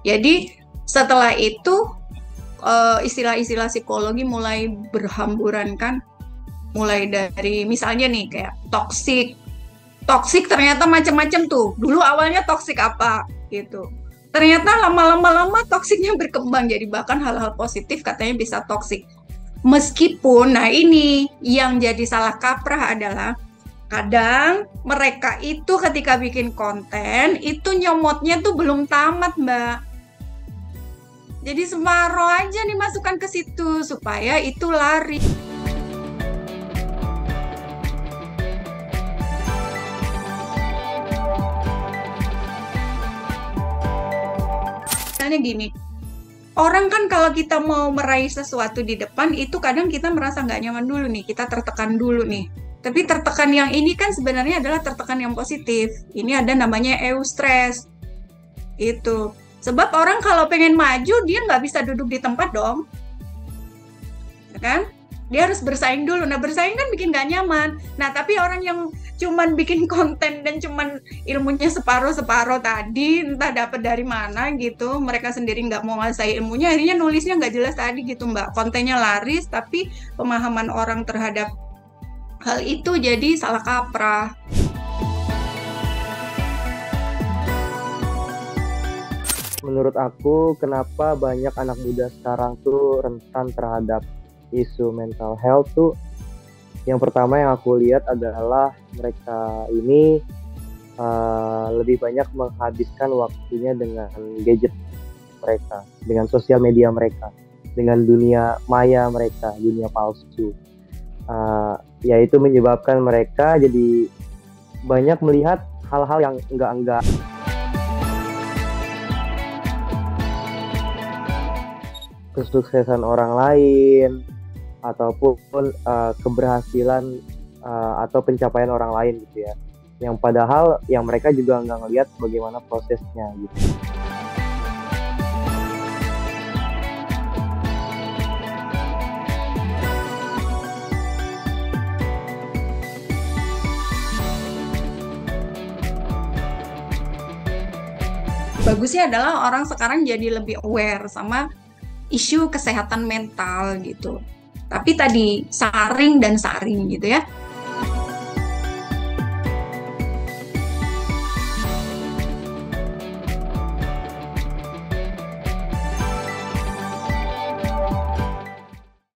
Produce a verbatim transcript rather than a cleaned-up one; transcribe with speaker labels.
Speaker 1: Jadi setelah itu uh, istilah-istilah psikologi mulai berhamburan kan, mulai dari misalnya nih kayak toxic. Toxic ternyata macam-macam tuh. Dulu awalnya toxic apa gitu. Ternyata lama-lama-lama toksiknya berkembang jadi bahkan hal-hal positif katanya bisa toxic. Meskipun, nah ini yang jadi salah kaprah adalah kadang mereka itu ketika bikin konten itu nyomotnya tuh belum tamat, Mbak. Jadi separoh aja nih masukkan ke situ supaya itu lari. Misalnya gini, orang kan kalau kita mau meraih sesuatu di depan itu kadang kita merasa nggak nyaman dulu nih, kita tertekan dulu nih. Tapi tertekan yang ini kan sebenarnya adalah tertekan yang positif. Ini ada namanya eustress. Itu. Sebab orang kalau pengen maju, dia nggak bisa duduk di tempat dong. Ya kan? Dia harus bersaing dulu. Nah, bersaing kan bikin nggak nyaman. Nah, tapi orang yang cuman bikin konten dan cuman ilmunya separuh-separuh tadi, entah dapat dari mana gitu, mereka sendiri nggak mau ngasih ilmunya, akhirnya nulisnya nggak jelas tadi gitu, Mbak. Kontennya laris, tapi pemahaman orang terhadap hal itu jadi salah kaprah.
Speaker 2: Menurut aku, kenapa banyak anak muda sekarang tuh rentan terhadap isu mental health tuh, yang pertama yang aku lihat adalah mereka ini uh, lebih banyak menghabiskan waktunya dengan gadget mereka, dengan sosial media mereka, dengan dunia maya mereka, dunia palsu. Uh, yaitu menyebabkan mereka jadi banyak melihat hal-hal yang enggak-enggak. Kesuksesan orang lain ataupun uh, keberhasilan uh, atau pencapaian orang lain gitu ya, yang padahal yang mereka juga nggak ngelihat bagaimana prosesnya gitu.
Speaker 1: Bagusnya adalah orang sekarang jadi lebih aware sama isu kesehatan mental gitu. Tapi tadi saring dan saring gitu ya.